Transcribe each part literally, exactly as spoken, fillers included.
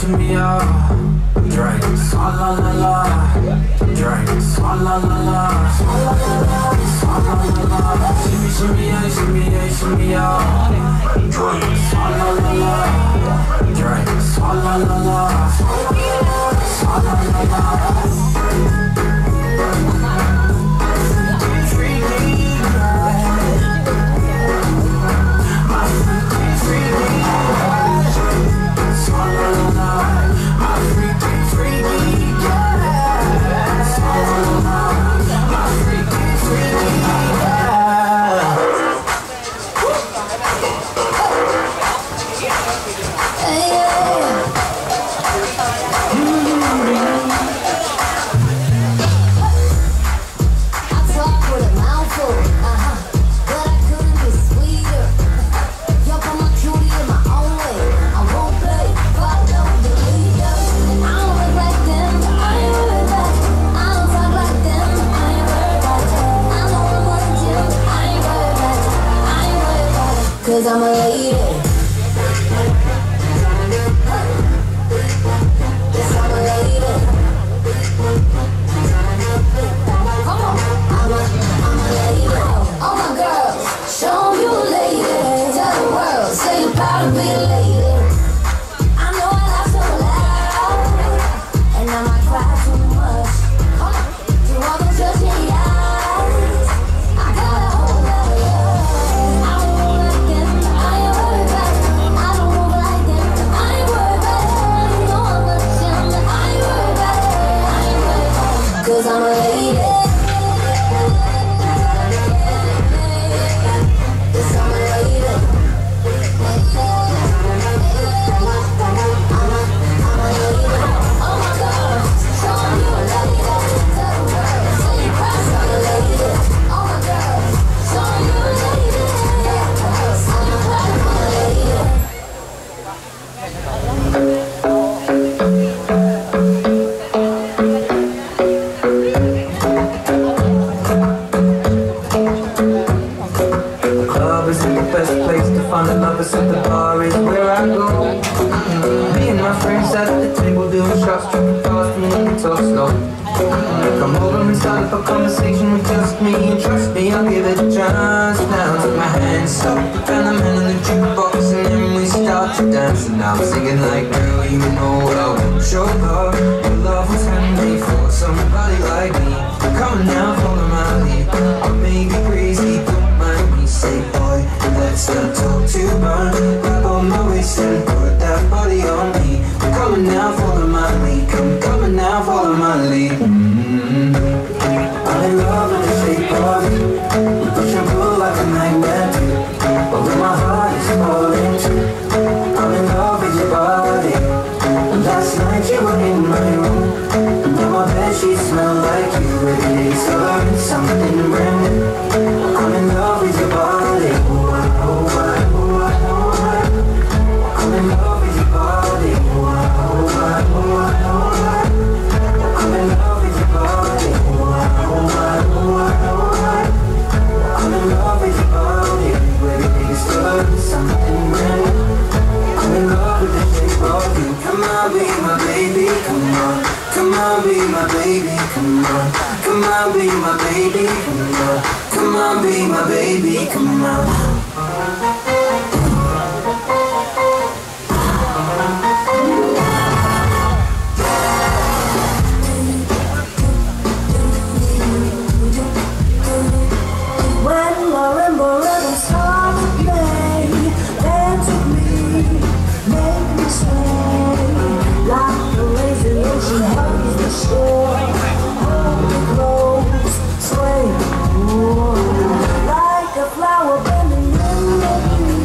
shimmy, yeah. Drink, swalla la la. Drink, swalla la la. Swalla la la, swalla la la. Shimmy, shimmy, yeah, shimmy, yeah, shimmy, yeah. Drink, swalla la la. Drink, swalla la la. Swalla la la. Cause I'm a lady. Yes, I'm a lady. Come on. I'm a, I'm a lady. All my girls, show 'em you a lady. Tell the world, say you're proud to be a lady. I know I laugh so loud, and I might cry too much. Come on. Through all those judging eyes, I got a whole lot of love. I don't want like them, I ain't worried about it. I don't move like them, I ain't worried about it. You know I'm a gem, I ain't worried about it. I ain't worried about it. Cause I'm a lady. Yes, I'm a lady. I'm a, I'm a lady. Oh my God, show 'em you a lady. Tell the world, say you're proud to be a lady. Oh my God, show 'em you a lady. Say you're proud to be a lady. The club isn't the best place to find a lover, so the bar is where I go. Me and my friends at the table doing shots, tripping fast and we can talk slow. Come over and start up a conversation with just me, and trust me, I'll give it a chance. Now take my hand, stop, put down the man on the jukebox, and then we start to dance. And I'm singing like, girl, you know what I want. Show up, your love was handmade for somebody like me. Come on now, follow my lead. I may be crazy, don't mind me. Say, boy, let's not talk too much. Grab on my waist and put that body on me. Come on now, follow my lead. Come, come on now, follow my lead. Mm-hmm. I'm in love with the shape of you. We push and pull like a magnet do. But when my heart is falling too, I'm in love with your body. And last night you were in my room, and now my bedsheets smell like you. Every day's learning something brand new. I'm in love with your body. Oh, I, oh, I, oh, I, oh, I. I'm in love with your body. Oh, I, oh, I, oh, I, oh, I. I'm in love with your body. Oh, I, oh, I, oh, I, oh, I. I'm in love with your body. Every day's learning something brand new. I'm in love with the shape of you. Come on, be my baby, come on. Come on, be my baby, come on. Come on, be my baby, come on. Come on, be my baby, come on. When marimba rhythm start to play, dance with me, make me sway, like the lazy ocean hugs the shore. Hold me close, sway, oh, like a flower bending in the breeze.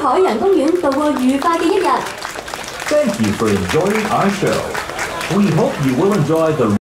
海洋公園度過愉快嘅一日。 Thank you for enjoying our show. We hope you will enjoy the